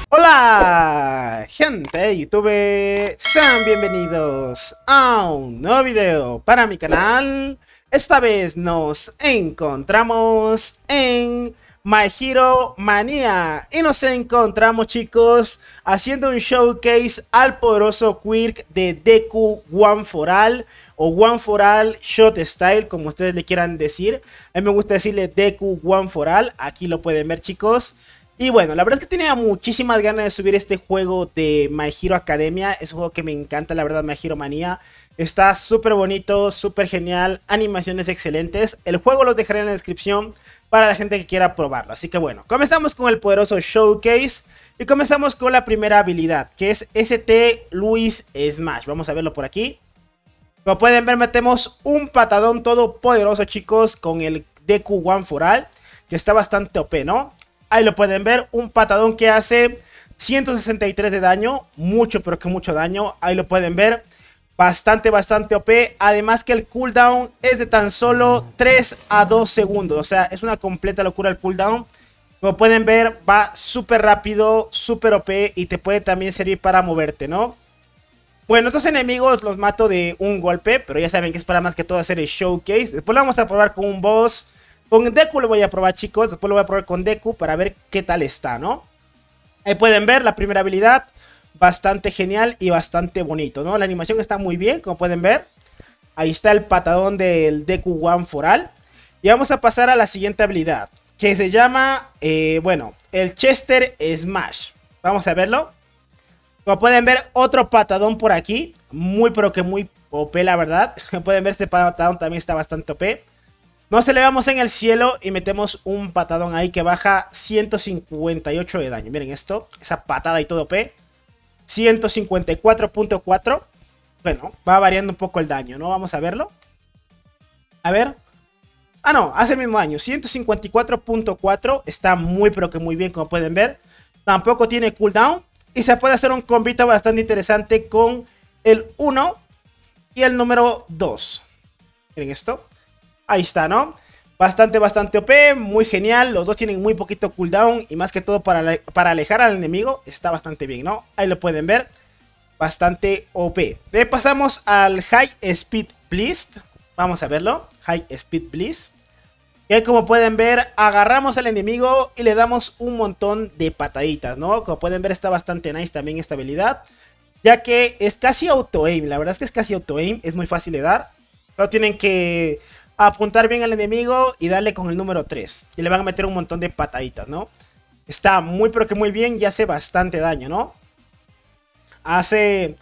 Hola gente de YouTube, sean bienvenidos a un nuevo video para mi canal. Esta vez nos encontramos en My Hero Mania y nos encontramos, chicos, haciendo un showcase al poderoso quirk de Deku One for All o One for All Shot Style, como ustedes le quieran decir. A mí me gusta decirle Deku One for All. Aquí lo pueden ver, chicos. Y bueno, la verdad es que tenía muchísimas ganas de subir este juego de My Hero Academia. Es un juego que me encanta, la verdad, My Hero Mania. Está súper bonito, súper genial, animaciones excelentes. El juego los dejaré en la descripción para la gente que quiera probarlo. Así que bueno, comenzamos con el poderoso showcase. Y comenzamos con la primera habilidad, que es ST Luis Smash. Vamos a verlo por aquí. Como pueden ver, metemos un patadón todo poderoso, chicos, con el Deku One for All, que está bastante OP, ¿no? Ahí lo pueden ver, un patadón que hace 163 de daño, mucho pero que mucho daño. Ahí lo pueden ver, bastante OP. Además que el cooldown es de tan solo 3 a 2 segundos, o sea, es una completa locura el cooldown. Como pueden ver, va súper rápido, súper OP y te puede también servir para moverte, ¿no? Bueno, estos enemigos los mato de un golpe, pero ya saben que es para más que todo hacer el showcase. Después lo vamos a probar con un boss. Con Deku lo voy a probar, chicos. Después lo voy a probar con Deku para ver qué tal está, ¿no? Ahí pueden ver la primera habilidad. Bastante genial y bastante bonito, ¿no? La animación está muy bien, como pueden ver. Ahí está el patadón del Deku One for All. Y vamos a pasar a la siguiente habilidad, que se llama, bueno, el Chester Smash. Vamos a verlo. Como pueden ver, otro patadón por aquí. Muy, pero que muy OP, la verdad. Como pueden ver, este patadón también está bastante OP. Nos elevamos en el cielo y metemos un patadón ahí que baja 158 de daño. Miren esto, esa patada y todo OP. 154.4. Bueno, va variando un poco el daño, ¿no? Vamos a verlo. A ver. Ah, no, hace el mismo daño. 154.4. Está muy, pero que muy bien, como pueden ver. Tampoco tiene cooldown. Y se puede hacer un combito bastante interesante con el 1 y el número 2. Miren esto. Ahí está, ¿no? Bastante OP, muy genial. Los dos tienen muy poquito cooldown y más que todo para alejar al enemigo está bastante bien, ¿no? Ahí lo pueden ver. Bastante OP. Le pasamos al High Speed Blast. Vamos a verlo. High Speed Blast. Y como pueden ver, agarramos al enemigo y le damos un montón de pataditas, ¿no? Como pueden ver, está bastante nice también esta habilidad, ya que es casi auto-aim. La verdad es que es casi auto-aim, es muy fácil de dar. Solo tienen que apuntar bien al enemigo y darle con el número 3. Y le van a meter un montón de pataditas, ¿no? Está muy pero que muy bien y hace bastante daño, ¿no? Hace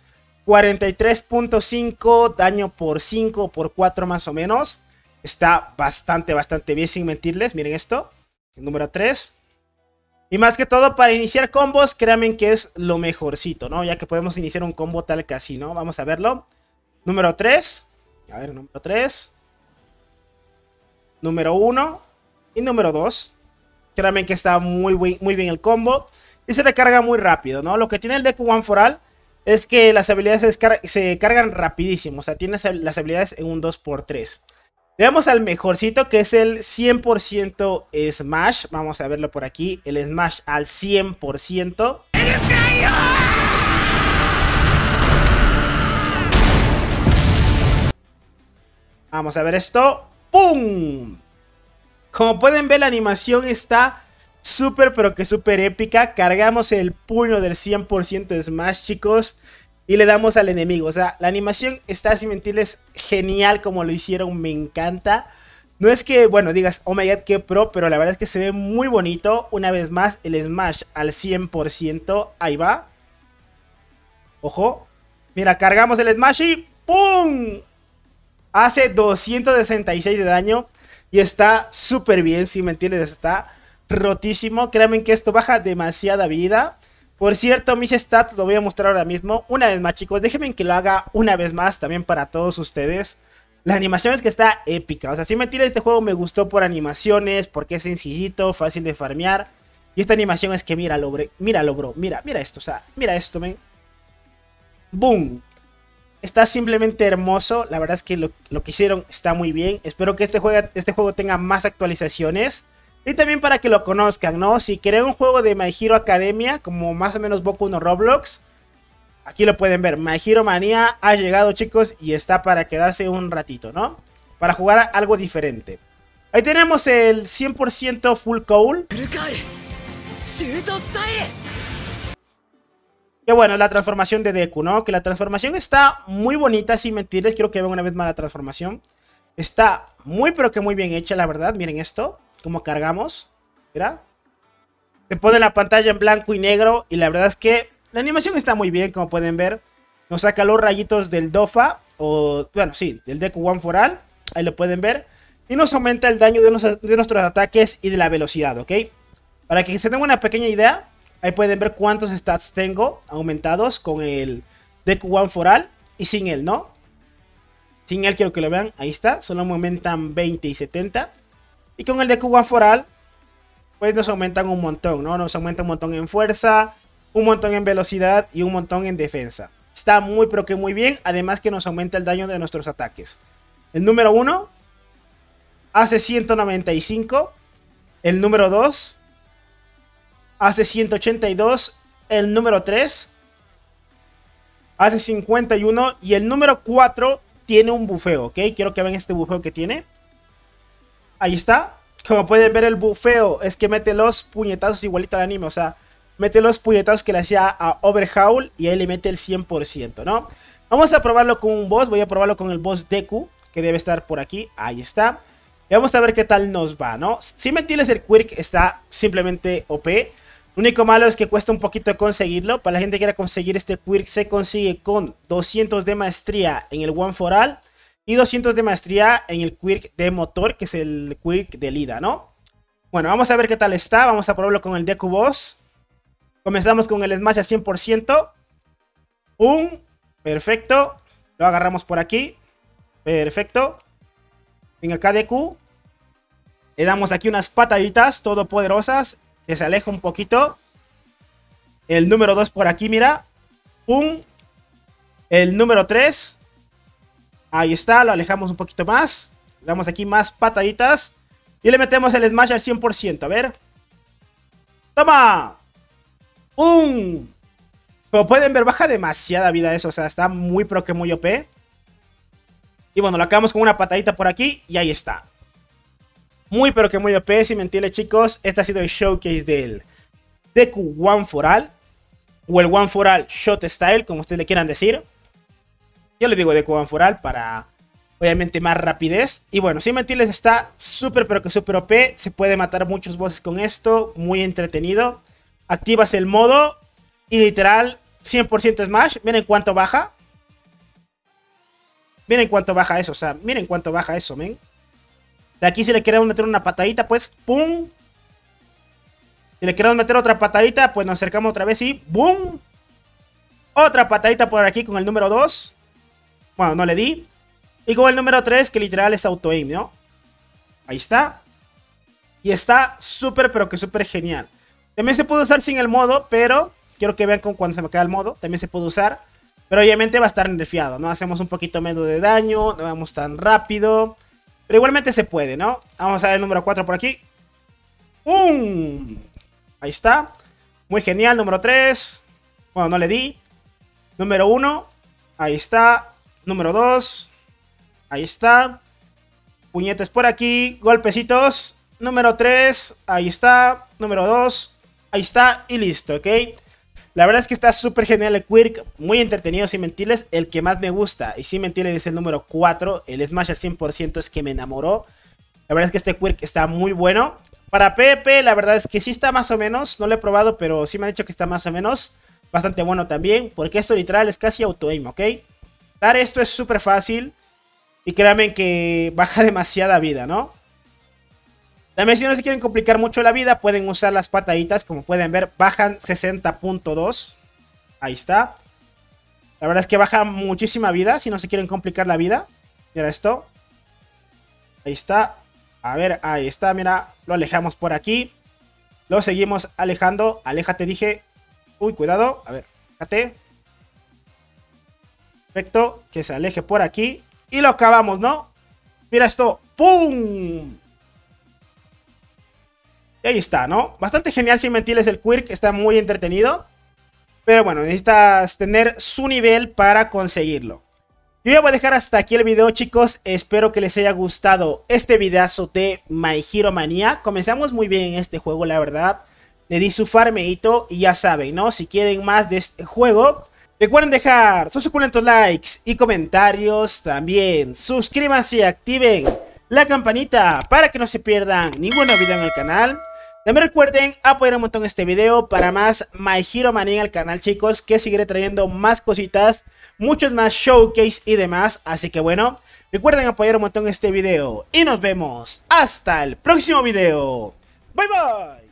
43.5 daño por 5 por 4 más o menos. Está bastante bien, sin mentirles. Miren esto, el número 3. Y más que todo para iniciar combos, créanme que es lo mejorcito, ¿no? Ya que podemos iniciar un combo tal que así, ¿no? Vamos a verlo. Número 3. A ver, número 3. Número 1 y número 2. Créanme que está muy bien el combo. Y se recarga muy rápido, ¿no? Lo que tiene el Deku One for All es que las habilidades se cargan rapidísimo. O sea, tienes las habilidades en un 2×3. Le damos al mejorcito, que es el 100% Smash. Vamos a verlo por aquí. El Smash al 100%. Vamos a ver esto. ¡Pum! Como pueden ver, la animación está súper pero que súper épica. Cargamos el puño del 100% Smash, chicos, y le damos al enemigo. O sea, la animación está, sin mentirles, genial como lo hicieron. Me encanta. No es que, bueno, digas, oh my god, qué pro, pero la verdad es que se ve muy bonito. Una vez más, el Smash al 100%. Ahí va. Ojo. Mira, cargamos el Smash y ¡pum! Hace 266 de daño. Y está súper bien, sin mentirles, está rotísimo. Créanme que esto baja demasiada vida. Por cierto, mis stats lo voy a mostrar ahora mismo. Una vez más, chicos, déjenme que lo haga una vez más también para todos ustedes. La animación es que está épica. O sea, sin mentirles, este juego me gustó por animaciones, porque es sencillito, fácil de farmear. Y esta animación es que míralo, bro. Míralo, bro. Mira esto, o sea, mira esto, men. ¡Boom! Está simplemente hermoso. La verdad es que lo que hicieron está muy bien. Espero que este juego tenga más actualizaciones. Y también para que lo conozcan, ¿no? Si quieren un juego de My Hero Academia, como más o menos Boku no Roblox, aquí lo pueden ver. My Hero Mania ha llegado, chicos, y está para quedarse un ratito, ¿no? Para jugar algo diferente. Ahí tenemos el 100% Full Cowl. Que bueno, la transformación de Deku, ¿no? Que la transformación está muy bonita, sin mentirles. Quiero que vean una vez más la transformación. Está muy, pero que muy bien hecha, la verdad. Miren esto, cómo cargamos. Mira. Se pone la pantalla en blanco y negro. Y la verdad es que la animación está muy bien, como pueden ver. Nos saca los rayitos del Dofa. O, bueno, sí, del Deku One for All. Ahí lo pueden ver. Y nos aumenta el daño de nuestros ataques y de la velocidad, ¿ok? Para que se tengan una pequeña idea, ahí pueden ver cuántos stats tengo aumentados con el Deku One for All y sin él, ¿no? Sin él quiero que lo vean, ahí está, solo me aumentan 20 y 70. Y con el Deku One for All, pues nos aumentan un montón, ¿no? Nos aumenta un montón en fuerza, un montón en velocidad y un montón en defensa. Está muy pero que muy bien, además que nos aumenta el daño de nuestros ataques. El número 1 hace 195, el número 2 hace 182, el número 3 hace 51 y el número 4 tiene un bufeo, ¿ok? Quiero que vean este bufeo que tiene. Ahí está. Como pueden ver, el bufeo es que mete los puñetazos igualito al anime, o sea, mete los puñetazos que le hacía a Overhaul y ahí le mete el 100%, ¿no? Vamos a probarlo con un boss, voy a probarlo con el boss Deku, que debe estar por aquí, ahí está. Y vamos a ver qué tal nos va, ¿no? Sin mentirles, el quirk está simplemente OP. Lo único malo es que cuesta un poquito conseguirlo. Para la gente que quiera conseguir este quirk, se consigue con 200 de maestría en el One for All y 200 de maestría en el quirk de motor, que es el quirk de Lida, ¿no? Bueno, vamos a ver qué tal está. Vamos a probarlo con el Deku Boss. Comenzamos con el Smash al 100%. Perfecto. Lo agarramos por aquí. Perfecto. Venga acá Deku. Le damos aquí unas pataditas todopoderosas. Que se aleja un poquito. El número 2 por aquí, mira. El número 3. Ahí está, lo alejamos un poquito más. Le damos aquí más pataditas. Y le metemos el Smash al 100%, a ver. ¡Toma! Como pueden ver, baja demasiada vida eso. O sea, está muy pero que muy OP. Y bueno, lo acabamos con una patadita por aquí. Y ahí está. Muy pero que muy OP, si me entienden, chicos. Este ha sido el showcase del Deku One for All. O el One for All Shot Style, como ustedes le quieran decir. Yo le digo Deku One for All para, obviamente, más rapidez. Y bueno, si me entiendes, está súper pero que súper OP. Se puede matar muchos bosses con esto. Muy entretenido. Activas el modo y literal 100% Smash. Miren cuánto baja. Miren cuánto baja eso, o sea, miren cuánto baja eso, men. De aquí si le queremos meter una patadita, pues, ¡pum! Si le queremos meter otra patadita, pues nos acercamos otra vez y ¡boom! Otra patadita por aquí con el número 2. Bueno, no le di. Y con el número 3, que literal es auto-aim, ¿no? Ahí está. Y está súper, pero que súper genial. También se puede usar sin el modo, pero quiero que vean con cuando se me cae el modo. También se puede usar. Pero obviamente va a estar nerfeado, ¿no? Hacemos un poquito menos de daño, no vamos tan rápido. Pero igualmente se puede, ¿no? Vamos a ver el número 4 por aquí. ¡Pum! Ahí está. Muy genial, número 3. Bueno, no le di. Número 1. Ahí está. Número 2. Ahí está. Puñetes por aquí. Golpecitos. Número 3. Ahí está. Número 2. Ahí está. Y listo, ¿ok? La verdad es que está súper genial el quirk. Muy entretenido, sin mentirles. El que más me gusta, y sin mentirles, es el número 4. El Smash al 100% es que me enamoró. La verdad es que este quirk está muy bueno. Para PvP, la verdad es que sí está más o menos. No lo he probado, pero sí me han dicho que está más o menos. Bastante bueno también. Porque esto literal es casi auto-aim, ¿ok? Dar esto es súper fácil. Y créanme que baja demasiada vida, ¿no? También si no se quieren complicar mucho la vida, pueden usar las pataditas. Como pueden ver, bajan 60.2. Ahí está. La verdad es que baja muchísima vida si no se quieren complicar la vida. Mira esto. Ahí está. A ver, ahí está, mira. Lo alejamos por aquí. Lo seguimos alejando. Aléjate, dije. Uy, cuidado. A ver, aléjate. Perfecto. Que se aleje por aquí. Y lo acabamos, ¿no? Mira esto. ¡Pum! Y ahí está, ¿no? Bastante genial sin mentirles el quirk, está muy entretenido. Pero bueno, necesitas tener su nivel para conseguirlo. Yo ya voy a dejar hasta aquí el video, chicos. Espero que les haya gustado este videazo de My Hero Mania. Comenzamos muy bien en este juego, la verdad. Le di su farmeito y ya saben, ¿no? Si quieren más de este juego, recuerden dejar sus suculentos likes y comentarios. También suscríbanse y activen la campanita para que no se pierdan ningún video en el canal. También recuerden apoyar un montón este video para más My Hero Mania en el canal, chicos, que seguiré trayendo más cositas, muchos más showcase y demás. Así que bueno, recuerden apoyar un montón este video y nos vemos hasta el próximo video. Bye bye.